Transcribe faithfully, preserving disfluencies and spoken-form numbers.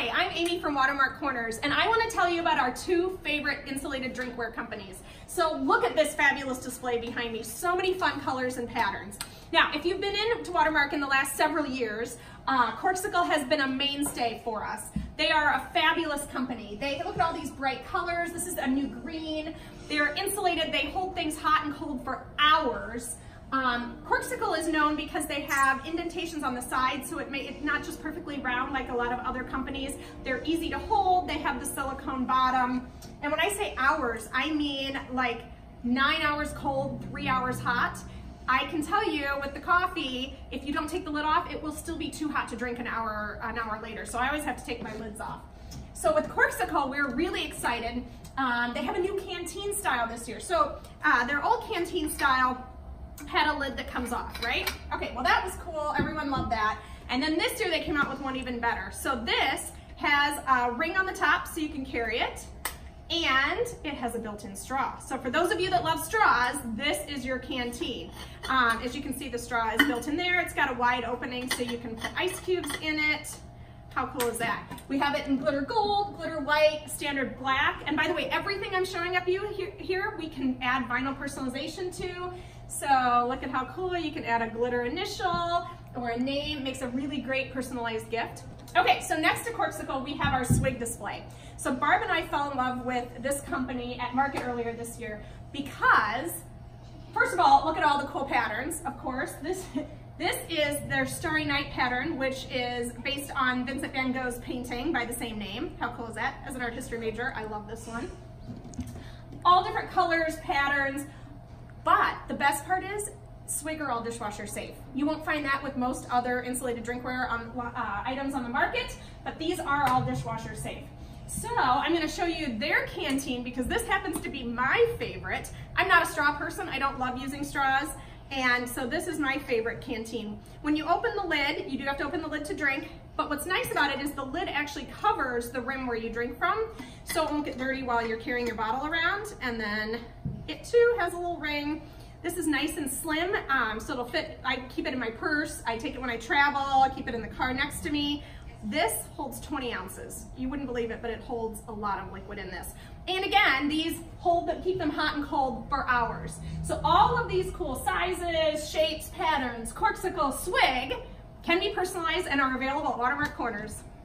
Hi, I'm Amy from WaterMark Corners, and I want to tell you about our two favorite insulated drinkware companies. So look at this fabulous display behind me. So many fun colors and patterns. Now, if you've been into WaterMark in the last several years, uh, Corkcicle has been a mainstay for us. They are a fabulous company. They look at all these bright colors. This is a new green. They're insulated. They hold things hot and cold for hours. Um, Corkcicle is known because they have indentations on the side, so it may it's not just perfectly round like a lot of other companies. They're easy to hold. They have the silicone bottom. And when I say hours, I mean like nine hours cold, three hours hot. I can tell you with the coffee, if you don't take the lid off, it will still be too hot to drink an hour, an hour later. So I always have to take my lids off. So with Corkcicle, we're really excited. Um, they have a new canteen style this year. So uh, their old canteen style had a lid that comes off, right? Okay, well that was cool, everyone loved that. And then this year they came out with one even better. So this has a ring on the top so you can carry it, and it has a built-in straw. So for those of you that love straws, this is your canteen. Um, as you can see, the straw is built in there. It's got a wide opening so you can put ice cubes in it. How cool is that? We have it in glitter gold, glitter white, standard black. And by the way, everything I'm showing up you here, here we can add vinyl personalization to. So look at how cool, you can add a glitter initial or a name, makes a really great personalized gift. Okay, so next to Corkcicle, we have our Swig display. So Barb and I fell in love with this company at market earlier this year because, first of all, look at all the cool patterns, of course. This, this is their Starry Night pattern, which is based on Vincent van Gogh's painting by the same name. How cool is that? As an art history major, I love this one. All different colors, patterns. But the best part is, Swig are all dishwasher safe. You won't find that with most other insulated drinkware on, uh, items on the market, but these are all dishwasher safe. So I'm gonna show you their canteen because this happens to be my favorite. I'm not a straw person, I don't love using straws, and so this is my favorite canteen. When you open the lid, you do have to open the lid to drink, but what's nice about it is the lid actually covers the rim where you drink from, so it won't get dirty while you're carrying your bottle around. And then it too has a little ring. This is nice and slim, um, so it'll fit. I keep it in my purse, I take it when I travel, I keep it in the car next to me. This holds twenty ounces. You wouldn't believe it, but it holds a lot of liquid in this. And again, these hold them, keep them hot and cold for hours. So all of these cool sizes, shapes, patterns, Corkcicle, Swig can be personalized and are available at WaterMark Corners.